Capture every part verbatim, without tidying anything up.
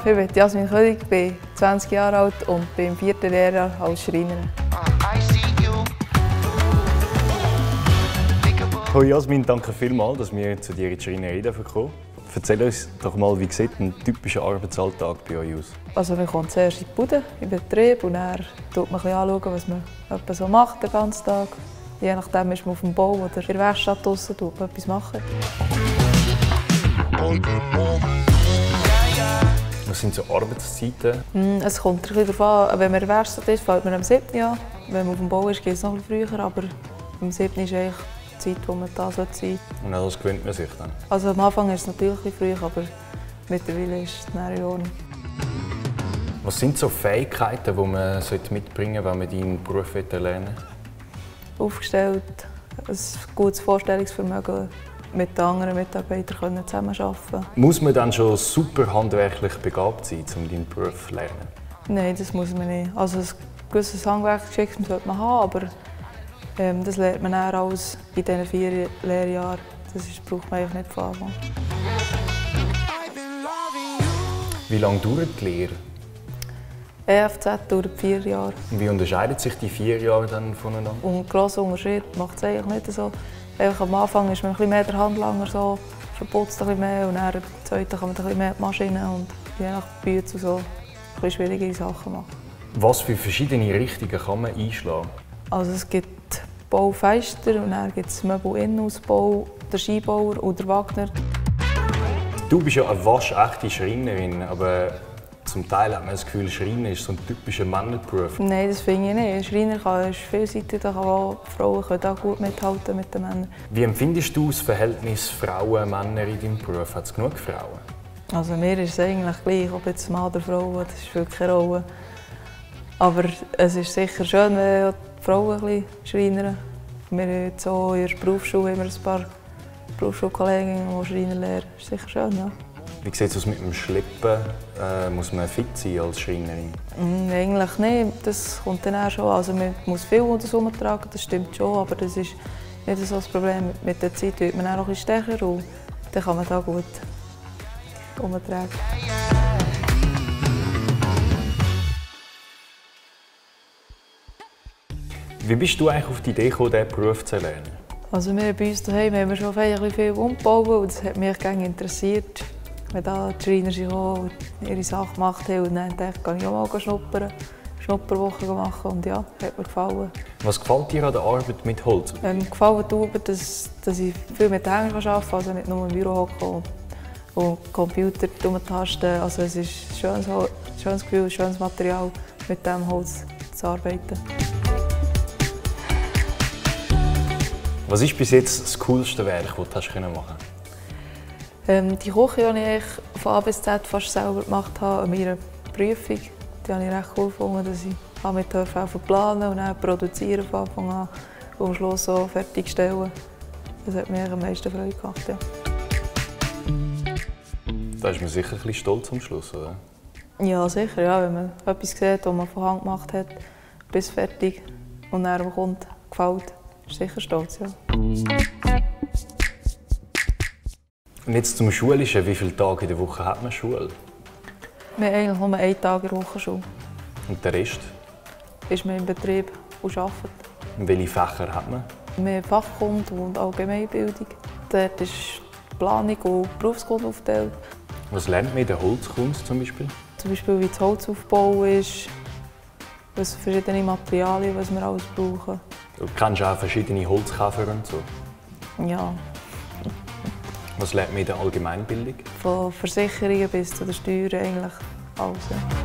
Ich bin Jasmin König, bin zwanzig Jahre alt und bin im vierten Lehrjahr als Schreinerin. Hallo Jasmin, danke vielmals, dass wir zu dir in die Schreinerei kommen. Erzähl uns doch mal, wie sieht ein typischer Arbeitsalltag bei euch aus? Also man kommt zuerst in die Bude, in den Betrieb, und dann schaut man ein bisschen an, was man etwa so macht den ganzen Tag. Je nachdem ist man auf dem Bau oder in der Werkstatt draussen, tut man etwas machen. Was sind so Arbeitszeiten? Es kommt ein bisschen darauf an, wenn man in der Werkstatt ist, fängt man am siebten an. Wenn man auf dem Bau ist, geht es noch ein bisschen früher, aber am siebten ist eigentlich die Zeit, wo man da sein sollte. Und an das gewöhnt man sich dann? Also am Anfang ist es natürlich ein bisschen früh, aber mittlerweile ist es dann in Ordnung. Was sind so Fähigkeiten, die man mitbringen sollte, wenn man deinen Beruf erlernen will? Aufgestellt, ein gutes Vorstellungsvermögen, mit den anderen Mitarbeitern zusammenarbeiten. Muss man dann schon super handwerklich begabt sein, um deinen Beruf zu lernen? Nein, das muss man nicht. Also ein gewisses Handwerksgeschick sollte man haben, aber ähm, das lernt man eher als in diesen vier Lehrjahren. Das ist, braucht man eigentlich nicht von Anfang an. Wie lange dauert die Lehre? E F Z dauert vier Jahre. Und wie unterscheiden sich die vier Jahre dann voneinander? Und einen grossen Unterschied macht es eigentlich nicht so. Einfach am Anfang ist man ein bisschen mehr der Handlanger, so, verputzt ein bisschen mehr, und dann im zweiten kann man ein bisschen mehr die Maschinen und je nach Bütze so ein bisschen schwierigere Sachen machen. Was für verschiedene Richtungen kann man einschlagen? Also es gibt Baufeister und dann gibt es Möbel-Innenausbau, der Skibauer und der Wagner. Du bist ja eine waschechte Schreinerin, aber zum Teil hat man das Gefühl, Schreiner ist so ein typischer Männerberuf. Nein, das finde ich nicht. Ein Schreiner kann, ist vielseitig, da kann auch, Frauen können auch gut mithalten mit den Männern. Wie empfindest du das Verhältnis Frauen-Männer in deinem Beruf? Hat es genug Frauen? Also mir ist es eigentlich gleich, ob jetzt Mann oder Frau, das spielt keine Rolle. Aber es ist sicher schön, wenn die Frauen ein bisschen schreinern. Wir haben jetzt auch in der Berufsschule immer ein paar Berufsschulkolleginnen, die Schreiner lernen. Das ist sicher schön, ja. Wie sieht es aus mit dem Schleppen? Äh, muss man fit sein als Schreinerin? Mm, eigentlich nicht. Das kommt dann auch schon. Also man muss viel unter das herumtragen, das stimmt schon, aber das ist nicht so das Problem. Mit der Zeit wird man auch noch ein bisschen stärker und dann kann man da gut herumtragen. Wie bist du eigentlich auf die Idee gekommen, diesen Beruf zu lernen? Also wir bei uns daheim haben wir schon viel umgebaut und das hat mich gerne interessiert. Wenn da die Schreiner sich auch ihre Sachen gemacht haben, und dann dachte ich, kann ich auch mal schnuppern, Schnupperwoche machen, und ja, hat mir gefallen. Was gefällt dir an der Arbeit mit Holz? Ähm, gefällt tut mir, dass, dass ich viel mit den Händen arbeiten kann, also nicht nur im Büro hocken und, und Computer tasten. Also es ist ein schönes, schönes Gefühl, ein schönes Material, mit diesem Holz zu arbeiten. Was ist bis jetzt das coolste Werk, das du hast machen konntest? Ähm, die Küche, die ich von A bis Z fast selber gemacht habe, an meiner Prüfung, die habe ich recht cool gefunden, dass ich mit planen und dann produzieren von Anfang an und am Schluss so fertigstellen. Das hat mir am meisten Freude gemacht. Ja. Da ist man sicher ein bisschen stolz am Schluss, oder? Ja, sicher. Ja, wenn man etwas sieht, das man von Hand gemacht hat, bis fertig und dann kommt, gefällt, ist sicher stolz. Ja. Und jetzt zum Schulischen. Wie viele Tage in der Woche hat man Schule? Wir haben eigentlich nur einen Tag in der Woche Schule. Und der Rest? Ist man im Betrieb und arbeitet. Und welche Fächer hat man? Wir haben Fachkunde und Allgemeinbildung. Dort ist Planung und Berufskunde aufgeteilt. Was lernt man in der Holzkunst zum Beispiel? Zum Beispiel, wie das Holzaufbau ist, was verschiedene Materialien, was wir alles brauchen. Du kennst auch verschiedene Holzkäfer und so? Ja. Was lernt man in der Allgemeinbildung? Von Versicherungen bis zu den Steuern eigentlich alles.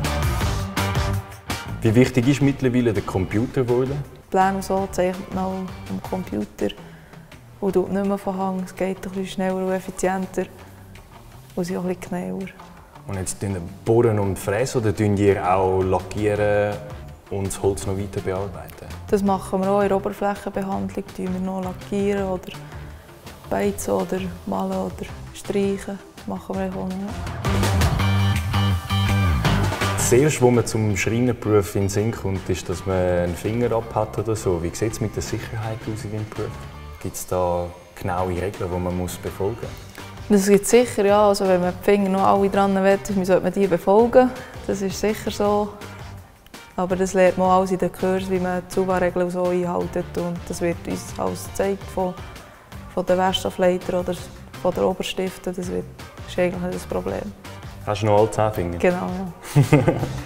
Wie wichtig ist mittlerweile der Computer geworden? Die Pläne und so zeichnet man auch am Computer und tut nicht mehr von Hand. Es geht ein bisschen schneller und effizienter und sind auch ein bisschen genauer. Und jetzt bohren und fräsen oder tun ihr auch lackieren und das Holz noch weiter bearbeiten? Das machen wir auch in der Oberflächenbehandlung. Wir noch lackieren oder beizen oder malen oder streichen. Das machen wir auch noch. Das Erste, was man zum Schreinerberuf in den Sinn kommt, ist, dass man einen Finger ab hat oder so. Wie sieht es mit der Sicherheit aus in deinem Beruf? Gibt es da genaue Regeln, die man muss befolgen muss? Das gibt es sicher, ja. Also wenn man die Finger noch alle dran will, sollte man die befolgen. Das ist sicher so. Aber das lernt man alles in den Kursen, wie man die Zuba-Regeln so einhält. Und das wird uns alles gezeigt von, von den Werkstoffleitern oder von der Oberstiften. Das, wird, das ist eigentlich nicht das Problem. Hast du noch alle zehn Finger? Genau, ja.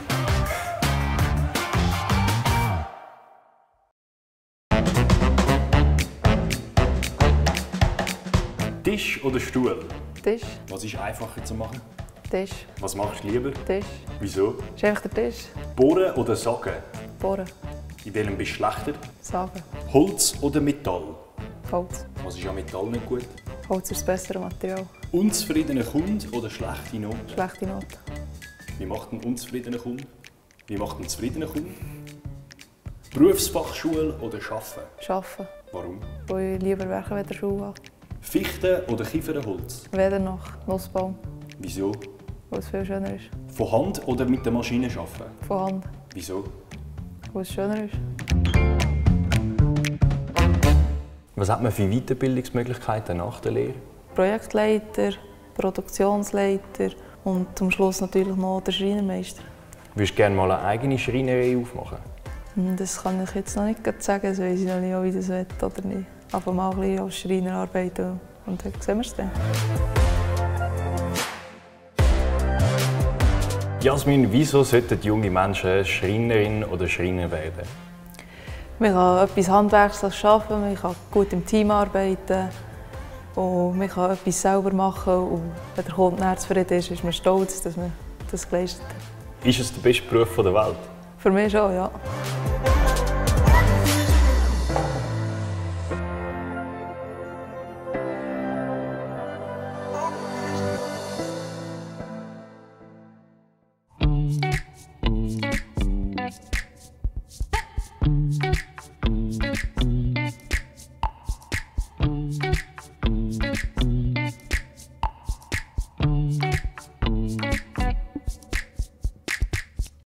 Tisch oder Stuhl? Tisch. Was ist einfacher zu machen? Tisch. Was machst du lieber? Tisch. Wieso? Das ist einfach der Tisch. Bohren oder Sagen? Bohren. In welchem bist du schlechter? Sagen. Holz oder Metall? Holz. Was ist an Metall nicht gut? Holz ist das bessere Material. Unzufriedener Kunde oder schlechte Noten? Schlechte Noten. Wie macht ein unzufriedener Kunde? Wie macht ein zufriedener Kunde? Berufsfachschule oder Arbeiten? Arbeiten. Warum? Weil ich lieber werken als Schule habe. Fichten oder Kiefernholz? Weder noch Nussbaum. Wieso? Weil es viel schöner ist. Von Hand oder mit der Maschine arbeiten? Von Hand. Wieso? Weil es schöner ist. Was hat man für Weiterbildungsmöglichkeiten nach der Lehre? Projektleiter, Produktionsleiter und zum Schluss natürlich noch der Schreinermeister. Würdest du gerne mal eine eigene Schreinerei aufmachen? Das kann ich jetzt noch nicht sagen, das weiß ich noch nicht, ob ich das will oder nicht. Aber mal ein bisschen als Schreiner arbeiten und dann sehen wir es dann. Jasmin, wieso sollten junge Menschen Schreinerin oder Schreiner werden? Man kann etwas Handwerkliches arbeiten, man kann gut im Team arbeiten und man kann etwas selber machen. Und wenn der Kunde zufrieden ist, ist man stolz, dass man das geleistet hat. Ist es der beste Beruf der Welt? Für mich schon, ja.